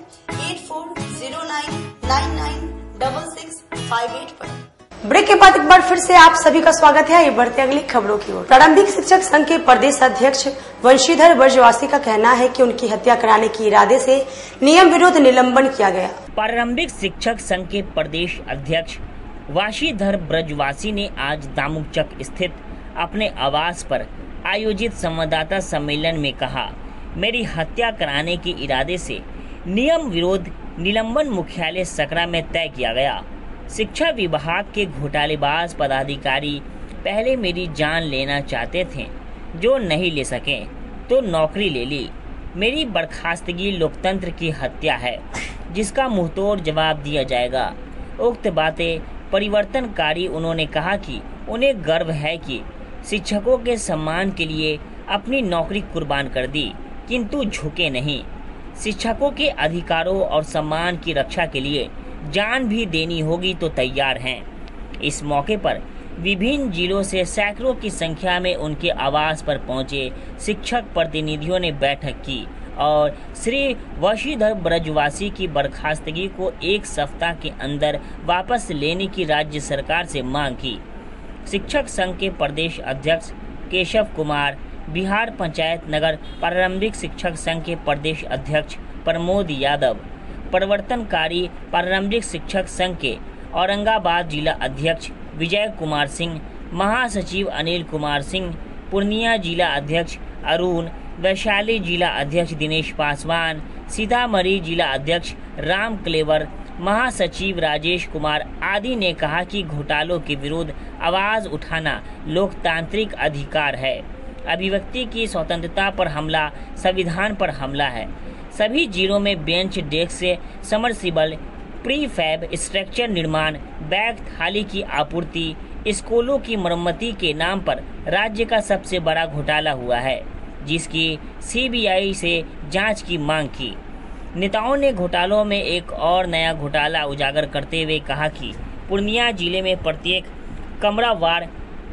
8409996658 पर। ब्रेक के बाद एक बार फिर से आप सभी का स्वागत है। ये बढ़ते अगली खबरों की ओर। प्रारंभिक शिक्षक संघ के प्रदेश अध्यक्ष वंशीधर ब्रजवासी का कहना है कि उनकी हत्या कराने के इरादे से नियम विरुद्ध निलंबन किया गया। प्रारंभिक शिक्षक संघ के प्रदेश अध्यक्ष वंशीधर ब्रजवासी ने आज दामुकचक स्थित अपने आवास पर आयोजित संवाददाता सम्मेलन में कहा, मेरी हत्या कराने के इरादे से नियम विरोध निलंबन मुख्यालय सकरा में तय किया गया। शिक्षा विभाग के घोटालेबाज पदाधिकारी पहले मेरी जान लेना चाहते थे, जो नहीं ले सके तो नौकरी ले ली। मेरी बर्खास्तगी लोकतंत्र की हत्या है, जिसका मुंहतोड़ जवाब दिया जाएगा। उक्त बातें परिवर्तनकारी। उन्होंने कहा कि उन्हें गर्व है कि शिक्षकों के सम्मान के लिए अपनी नौकरी कुर्बान कर दी, किंतु झुके नहीं। शिक्षकों के अधिकारों और सम्मान की रक्षा के लिए जान भी देनी होगी तो तैयार हैं। इस मौके पर विभिन्न जिलों से सैकड़ों की संख्या में उनके आवास पर पहुंचे शिक्षक प्रतिनिधियों ने बैठक की और श्री वंशीधर ब्रजवासी की बर्खास्तगी को 1 सप्ताह के अंदर वापस लेने की राज्य सरकार से मांग की। शिक्षक संघ के प्रदेश अध्यक्ष केशव कुमार, बिहार पंचायत नगर प्रारंभिक शिक्षक संघ के प्रदेश अध्यक्ष प्रमोद यादव, परिवर्तनकारी प्रारंभिक शिक्षक संघ के औरंगाबाद जिला अध्यक्ष विजय कुमार सिंह, महासचिव अनिल कुमार सिंह, पूर्णिया जिला अध्यक्ष अरुण, वैशाली जिला अध्यक्ष दिनेश पासवान, सीतामढ़ी जिला अध्यक्ष राम क्लेवर, महासचिव राजेश कुमार आदि ने कहा कि घोटालों के विरुद्ध आवाज उठाना लोकतांत्रिक अधिकार है। अभिव्यक्ति की स्वतंत्रता पर हमला संविधान पर हमला है। सभी जिलों में bench, desk, submersible, prefab structure निर्माण, बैग थाली की आपूर्ति, स्कूलों की मरम्मती के नाम पर राज्य का सबसे बड़ा घोटाला हुआ है, जिसकी सीबीआई से जांच की मांग की। नेताओं ने घोटालों में एक और नया घोटाला उजागर करते हुए कहा कि पूर्णिया जिले में प्रत्येक कमरावार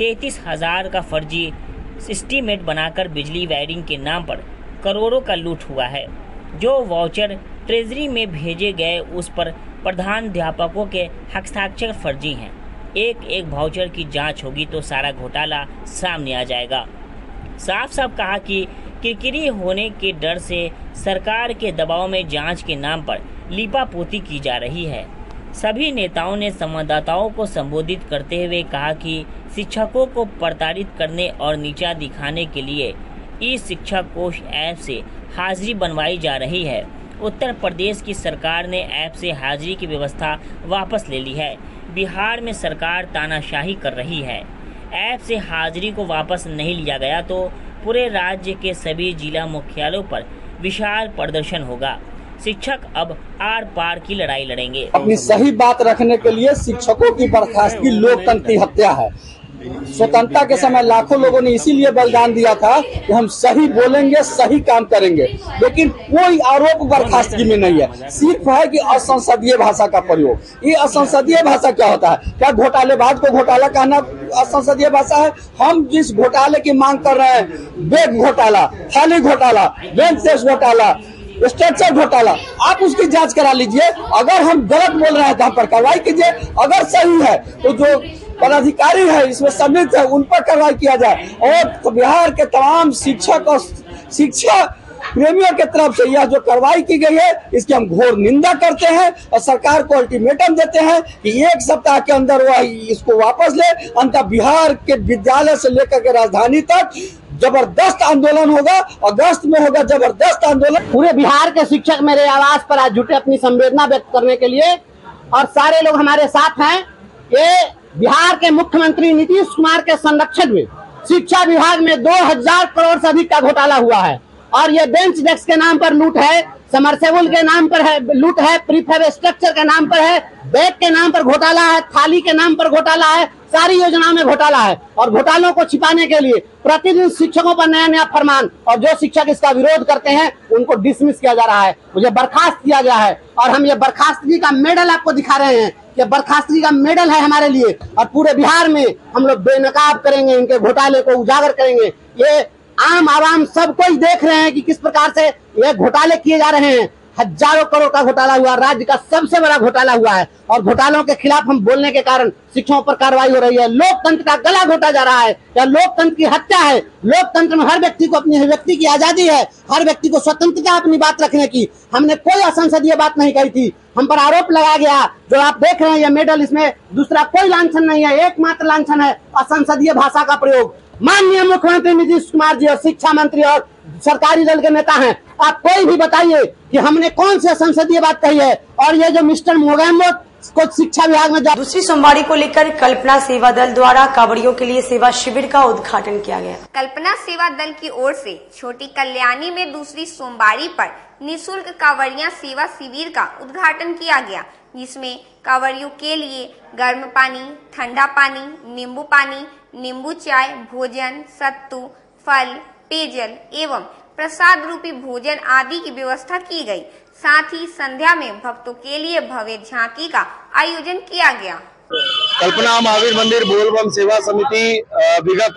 33,000 का फर्जी एस्टीमेट बनाकर बिजली वायरिंग के नाम पर करोड़ों का लूट हुआ है। जो वाउचर ट्रेजरी में भेजे गए उस पर प्रधानाध्यापकों के हस्ताक्षर फर्जी हैं। एक एक वाउचर की जांच होगी तो सारा घोटाला सामने आ जाएगा। साफ साफ कहा कि किरकिरी होने के डर से सरकार के दबाव में जांच के नाम पर लीपापोती की जा रही है। सभी नेताओं ने संवाददाताओं को संबोधित करते हुए कहा कि शिक्षकों को प्रताड़ित करने और नीचा दिखाने के लिए ई शिक्षा कोष ऐप से हाजिरी बनवाई जा रही है। उत्तर प्रदेश की सरकार ने ऐप से हाजिरी की व्यवस्था वापस ले ली है। बिहार में सरकार तानाशाही कर रही है। ऐप से हाजिरी को वापस नहीं लिया गया तो पूरे राज्य के सभी जिला मुख्यालयों पर विशाल प्रदर्शन होगा। शिक्षक अब आर पार की लड़ाई लड़ेंगे। अपनी सही बात रखने के लिए शिक्षकों की बर्खास्तगी लोकतंत्र की हत्या है। स्वतंत्रता के समय लाखों लोगों ने इसीलिए बलिदान दिया था कि हम सही बोलेंगे, सही काम करेंगे, लेकिन कोई आरोप बर्खास्तगी में नहीं है। सिर्फ है कि असंसदीय भाषा का प्रयोग। ये असंसदीय भाषा क्या होता है? क्या घोटालेबाज को घोटाला कहना असंसदीय भाषा है? हम जिस घोटाले की मांग कर रहे हैं, बैग घोटाला, थाली घोटाला, बेंच डेस्क घोटाला, स्ट्रक्चर घोटाला, आप उसकी जांच करा लीजिए। अगर हम गलत बोल रहे हैं तो हम पर कार्रवाई कीजिए। अगर सही है तो जो पदाधिकारी है इसमें सम्मिलित है उन पर कार्रवाई किया जाए। और बिहार के तमाम शिक्षक और शिक्षा प्रेमियों के तरफ से यह जो कार्रवाई की गई है इसकी हम घोर निंदा करते हैं और सरकार को अल्टीमेटम देते हैं कि 1 सप्ताह के अंदर वह इसको वापस ले। अंततः बिहार के विद्यालय से लेकर के राजधानी तक जबरदस्त आंदोलन होगा। अगस्त में होगा जबरदस्त आंदोलन। पूरे बिहार के शिक्षक मेरे आवाज पर आज जुटे अपनी संवेदना व्यक्त करने के लिए, और सारे लोग हमारे साथ हैं। ये बिहार के मुख्यमंत्री नीतीश कुमार के संरक्षण में शिक्षा विभाग में 2000 करोड़ से अधिक का घोटाला हुआ है। और ये बेंच डेस्क के नाम पर लूट है, समरसेबल के नाम पर है लूट है, प्रीफैब स्ट्रक्चर के नाम पर है, बैग के नाम पर घोटाला है, थाली के नाम पर घोटाला है, सारी योजनाओं में घोटाला है। और घोटालों को छिपाने के लिए प्रतिदिन शिक्षकों पर नया नया फरमान, और जो शिक्षक इसका विरोध करते हैं उनको डिसमिस किया जा रहा है, मुझे बर्खास्त किया गया है। और हम ये बर्खास्तगी का मेडल आपको दिखा रहे हैं कि बर्खास्तगी का मेडल है हमारे लिए। और पूरे बिहार में हम लोग बेनकाब करेंगे, इनके घोटाले को उजागर करेंगे। ये आम आवाम सब कोई देख रहे हैं कि किस प्रकार से ये घोटाले किए जा रहे हैं। हजारों करोड़ का घोटाला हुआ, राज्य का सबसे बड़ा घोटाला हुआ है। और घोटालों के खिलाफ हम बोलने के कारण शिक्षकों पर कार्रवाई हो रही है। लोकतंत्र का गला घोटा जा रहा है, या लोकतंत्र की हत्या है। लोकतंत्र में हर व्यक्ति को अपनी व्यक्ति की आजादी है, हर व्यक्ति को स्वतंत्रता अपनी बात रखने की। हमने कोई असंसदीय बात नहीं कही थी। हम पर आरोप लगाया गया, जो आप देख रहे हैं ये मेडल, इसमें दूसरा कोई लांछन नहीं है, एकमात्र लांछन है असंसदीय भाषा का प्रयोग। माननीय मुख्यमंत्री नीतीश कुमार जी और शिक्षा मंत्री और सरकारी दल के नेता हैं, आप कोई भी बताइए कि हमने कौन सी संसदीय बात कही है। और ये जो मिस्टर मोगैम्बो को शिक्षा विभाग में दूसरी सोमवारी को लेकर कल्पना सेवा दल द्वारा कांवड़ियों के लिए सेवा शिविर का उद्घाटन किया गया। कल्पना सेवा दल की ओर से छोटी कल्याणी में दूसरी सोमवारी पर निःशुल्क कांवड़िया सेवा शिविर का उद्घाटन किया गया, जिसमें कांवड़ियों के लिए गर्म पानी, ठंडा पानी, नींबू पानी, नींबू चाय, भोजन, सत्तू, फल, पेयजल एवं प्रसाद रूपी भोजन आदि की व्यवस्था की गई। साथ ही संध्या में भक्तों के लिए भव्य झांकी का आयोजन किया गया। कल्पना महावीर मंदिर बोलबम सेवा समिति विगत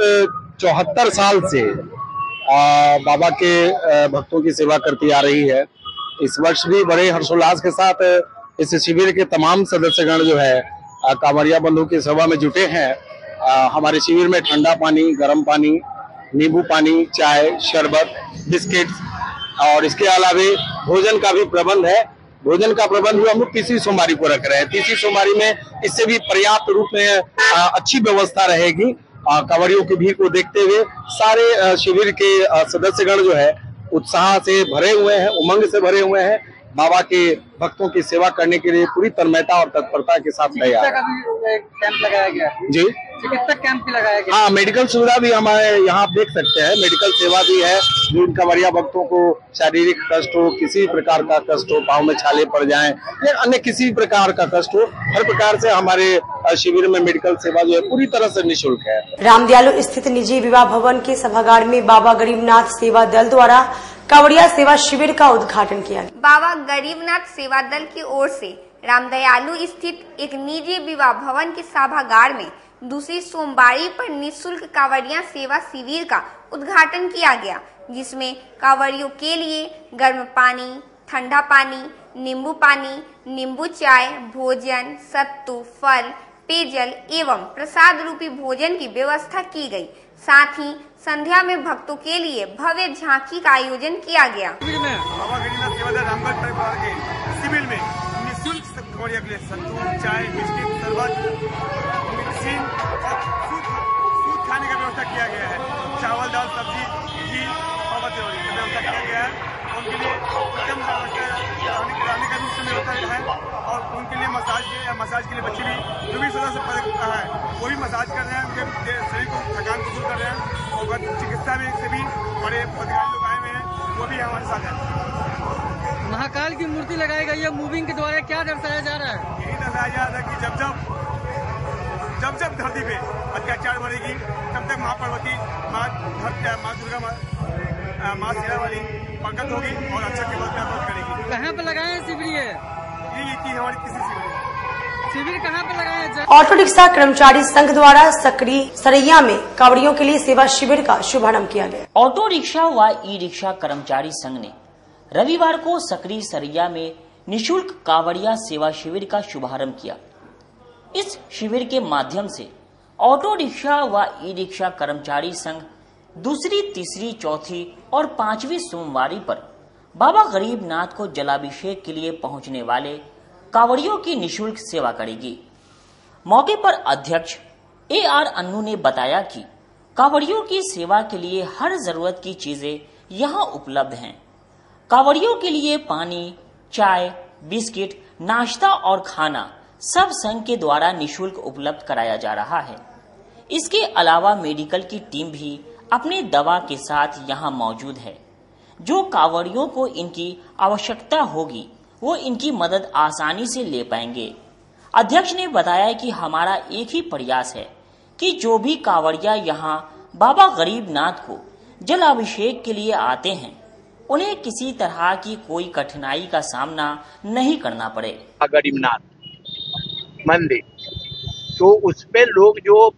74 साल से बाबा के भक्तों की सेवा करती आ रही है। इस वर्ष भी बड़े हर्षोल्लास के साथ इस शिविर के तमाम सदस्यगण जो है कांवड़िया बंधु की सेवा में जुटे हैं। हमारे शिविर में ठंडा पानी, गर्म पानी, नींबू पानी, चाय, शरबत, बिस्किट और इसके अलावा भोजन का भी प्रबंध है। भोजन का प्रबंध भी हम लोग तीसरी सोमवारी को रख रहे हैं। तीसरी सोमवारी में इससे भी पर्याप्त रूप में अच्छी व्यवस्था रहेगी। कांवड़ियों की भीड़ को देखते हुए सारे शिविर के सदस्यगण जो है उत्साह से भरे हुए हैं, उमंग से भरे हुए हैं। बाबा के भक्तों की सेवा करने के लिए पूरी तन्मयता और तत्परता के साथ तैयार है। कैंप लगाया गया जी, चिकित्सक कैंप भी लगाया गया। हाँ, मेडिकल सुविधा भी हमारे यहाँ आप देख सकते हैं। मेडिकल सेवा भी है, जो इन कांवड़िया भक्तों को शारीरिक कष्ट हो, किसी प्रकार का कष्ट हो, पाँव में छाले पड़ जाएं या अन्य किसी प्रकार का कष्ट हो, हर प्रकार से हमारे शिविर में मेडिकल सेवा जो है पूरी तरह से निःशुल्क है। रामदयालु स्थित निजी विवाह भवन के सभागार में बाबा गरीबनाथ सेवा दल द्वारा कांवड़िया सेवा शिविर का उद्घाटन किया गया। बाबा गरीबनाथ सेवा दल की ओर से रामदयालु स्थित एक निजी विवाह भवन के सभागार में दूसरी सोमवारी पर निःशुल्क कांवड़िया सेवा शिविर का उद्घाटन किया गया, जिसमें कांवड़ियों के लिए गर्म पानी, ठंडा पानी, नींबू पानी, नींबू चाय, भोजन, सत्तू, फल, पेयजल एवं प्रसाद रूपी भोजन की व्यवस्था की गई। साथ ही संध्या में भक्तों के लिए भव्य झांकी का आयोजन किया गया। बाबा गरीबनाथ सेवा दल रामगढ़ परिवार के शिविर में निःशुल्क कांवड़िया के लिए सत्तू, चाय, बिस्किट, शरबत, मिक्सिंग और सूद खाने का व्यवस्था किया गया है। चावल, दाल, सब्जी, घी और बतौरी की व्यवस्था किया गया है। उनके लिए उत्तम रहने का भी समय होता है और उनके लिए मसाज के लिए बच्चे भी जो भी सदस्य है वो भी मसाज कर रहे हैं, उनके शरीर को थकान को दूर कर रहे हैं। और चिकित्सा में से भी बड़े अधिकारी लोग आए हुए हैं, वो भी हमारे साथ हैं। महाकाल की मूर्ति लगाई गई है, मूविंग के द्वारा क्या दर्शाया जा रहा है? यही दर्शाया जा रहा है कि जब जब धरती पे अत्याचार बढ़ेगी तब तक माँ पार्वती, माँ दुर्गा, माँ शेरा वाली प्रकट होगी और अच्छा के बल पे करेगी। कहाँ पे लगाए हैं शिविर? ये चीज हमारी किसी शिविर कहाँ पे लगाए हैं? ऑटो रिक्शा कर्मचारी संघ द्वारा सकरी सरैया में कांवड़ियों के लिए सेवा शिविर का शुभारंभ किया गया। ऑटो रिक्शा व ई रिक्शा कर्मचारी संघ ने रविवार को सकरी सरैया में निःशुल्क कांवड़िया सेवा शिविर का शुभारंभ किया। इस शिविर के माध्यम से ऑटो रिक्शा व ई रिक्शा कर्मचारी संघ दूसरी, तीसरी, चौथी और 5वीं सोमवारी पर बाबा गरीबनाथ को जलाभिषेक के लिए पहुंचने वाले कांवड़ियों की निःशुल्क सेवा करेगी। मौके पर अध्यक्ष AR अन्नू ने बताया कि कांवड़ियों की सेवा के लिए हर जरूरत की चीजें यहां उपलब्ध हैं। कांवड़ियों के लिए पानी, चाय, बिस्किट, नाश्ता और खाना सब संघ के द्वारा निःशुल्क उपलब्ध कराया जा रहा है। इसके अलावा मेडिकल की टीम भी अपने दवा के साथ यहां मौजूद है। जो कांवड़ियों को इनकी आवश्यकता होगी वो इनकी मदद आसानी से ले पाएंगे। अध्यक्ष ने बताया कि हमारा एक ही प्रयास है कि जो भी कांवड़िया यहाँ बाबा गरीबनाथ को जलाभिषेक के लिए आते हैं उन्हें किसी तरह की कोई कठिनाई का सामना नहीं करना पड़े। गरीबनाथ मंदिर तो उसमें लोग जो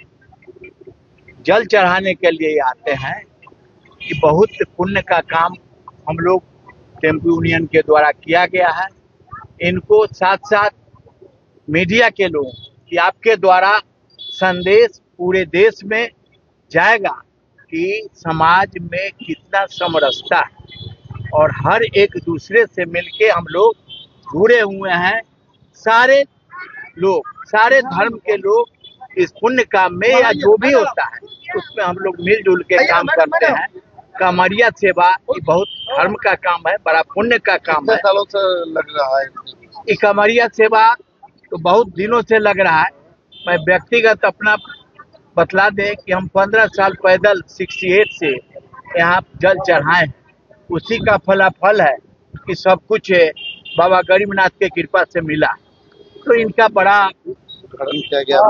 जल चढ़ाने के लिए आते हैं, ये बहुत पुण्य का काम हम लोग टेम्पो यूनियन के द्वारा किया गया है। इनको साथ साथ मीडिया के लोग कि आपके द्वारा संदेश पूरे देश में जाएगा कि समाज में कितना समरसता है और हर एक दूसरे से मिलके हम लोग जुड़े हुए हैं। सारे लोग, सारे धर्म के लोग इस पुण्य काम में या जो भी होता है उसमें हम लोग मिलजुल के काम करते हैं। कांवड़िया सेवा ये बहुत धर्म का काम है, बड़ा पुण्य का काम है। सालों से लग रहा है ये कांवड़िया सेवा तो बहुत दिनों से लग रहा है। मैं व्यक्तिगत अपना बतला दें कि हम 15 साल पैदल 68 से यहाँ जल चढ़ाए हैं। उसी का फलाफल है कि सब कुछ बाबा गरीबनाथ के कृपा से मिला। तो इनका बड़ा कर्म किया गया,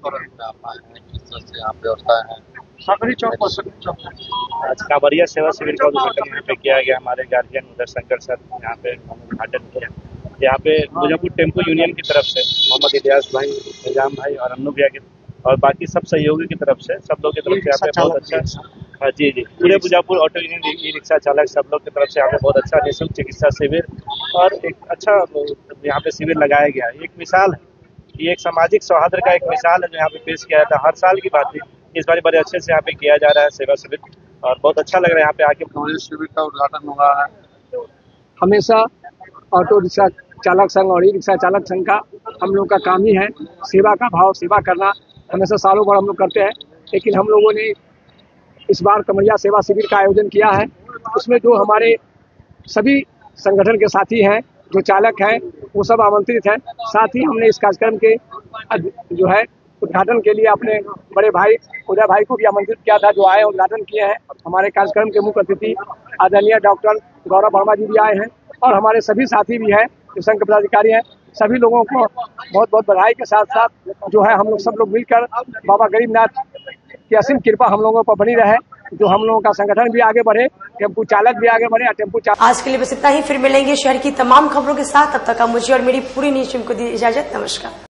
यहाँ व्यवस्था है। सकरी चौक आज कांवड़िया सेवा शिविर का उद्घाटन यहाँ पे किया गया। हमारे गार्जियन उदय शंकर सर यहाँ पे उद्घाटन किया। यहाँ पे मुजफ्फरपुर टेम्पो यूनियन की तरफ से मोहम्मद इलियास भाई, निजाम भाई और अन्नू भैया के और बाकी सब सहयोगी की तरफ से, सब लोग की तरफ से यहाँ पे बहुत अच्छा जी पूरे Muzaffarpur auto union E rickshaw चालक सब लोग की तरफ से यहाँ पे बहुत अच्छा निःशुल्क चिकित्सा शिविर और एक अच्छा यहाँ पे शिविर लगाया गया। एक मिसाल है, ये एक सामाजिक सौहार्द का एक मिसाल है जो यहाँ पे पेश किया जाता है। हर साल की बात है, इस बार बड़े अच्छे से यहाँ पे किया जा रहा है सेवा शिविर और बहुत अच्छा लग रहा है यहाँ पे आके। शिविर का उद्घाटन हुआ है। हमेशा ऑटो रिक्शा चालक संघ और ई रिक्शा चालक संघ का हम लोग का काम ही है सेवा का भाव, सेवा करना हमेशा सालों भर हम लोग करते हैं। लेकिन हम लोगों ने इस बार कमरिया सेवा शिविर का आयोजन किया है। उसमें जो हमारे सभी संगठन के साथी हैं, जो चालक हैं, वो सब आमंत्रित हैं। साथ ही हमने इस कार्यक्रम के जो है उद्घाटन के लिए अपने बड़े भाई उदय भाई को भी आमंत्रित किया था, जो आए उद्घाटन किए हैं। हमारे कार्यक्रम के मुख्य अतिथि आदरणीय डॉक्टर गौरव वर्मा जी भी आए हैं और हमारे सभी साथी भी हैं जो संघ के पदाधिकारी हैं। सभी लोगों को बहुत बहुत बधाई के साथ साथ जो है हम लोग सब लोग मिलकर बाबा गरीबनाथ की असीम कृपा हम लोगों पर बनी रहे, जो हम लोगों का संगठन भी आगे बढ़े, टेम्पू चालक भी आगे बढ़े। टेम्पू चालक आज के लिए बस इतना ही, फिर मिलेंगे शहर की तमाम खबरों के साथ। तब तक मुझे और मेरी पूरी न्यूज टीम को दी इजाजत। नमस्कार।